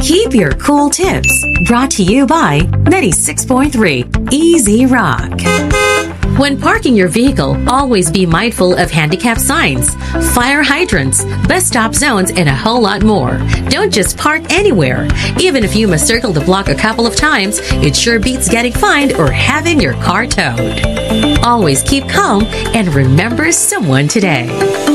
Keep your cool tips. Brought to you by 96.3 Easy Rock. When parking your vehicle, always be mindful of handicap signs, fire hydrants, bus stop zones, and a whole lot more. Don't just park anywhere. Even if you must circle the block a couple of times, it sure beats getting fined or having your car towed. Always keep calm and remember someone today.